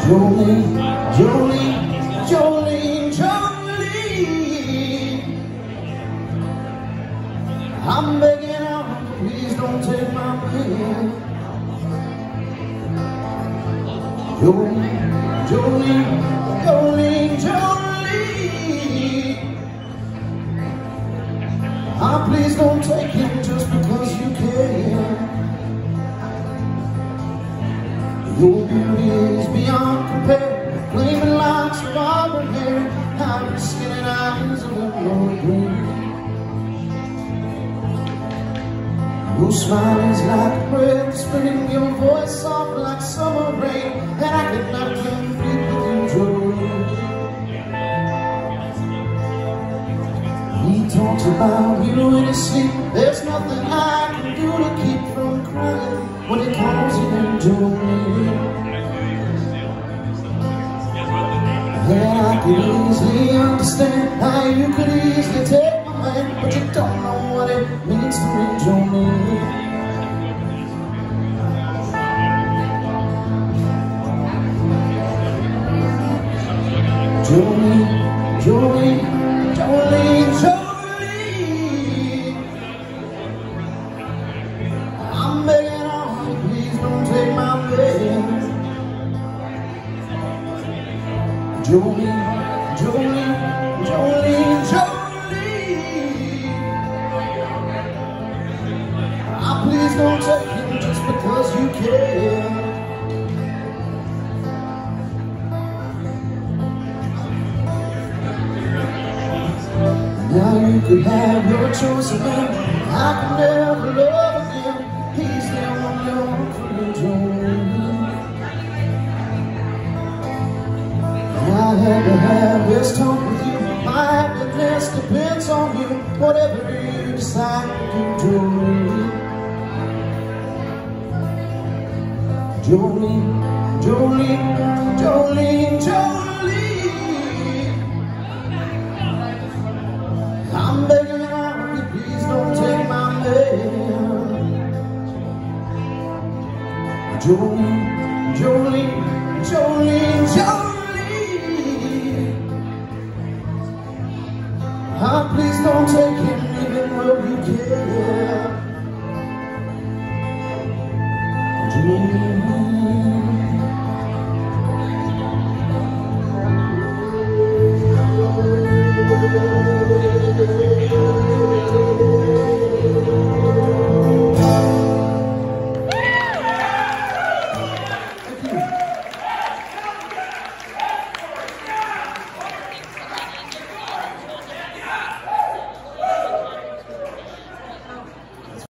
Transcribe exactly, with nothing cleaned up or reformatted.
Jolene, Jolene, Jolene, Jolene, I'm begging out, please don't take my man. Jolene, Jolene, Jolene, Jolene, ah, please don't take him just because you can. Your beauty is beyond compare, flaming locks of auburn hair, ivory skin and eyes of emerald green. Your smile is like a breath of spring, your voice soft like summer rain, and I could not compete with you, Jolene. He talks about you in his sleep, there's nothing I can do to keep from crying when he calls you Jolene. Yeah, I could easily understand how you could easily take my man, but you don't know what it means to me, Jolene. Jolene, Jolene, Jolene, Jolene, I'm begging on you, please don't take my man. Jolene, Jolene, Jolene, Jolene, ah, please don't take him just because you can. Now you could have your choice of him, I can never love again. He's the one you're for, Jolene. I had to have this talk with you, my happiness depends on you, whatever you decide to do, Jolene. Jolene, Jolene, Jolene, Jolene, I'm begging out of you, please don't take my man. Jolene, Jolene, Jolene, Jolene, ah, please don't take him even though you can.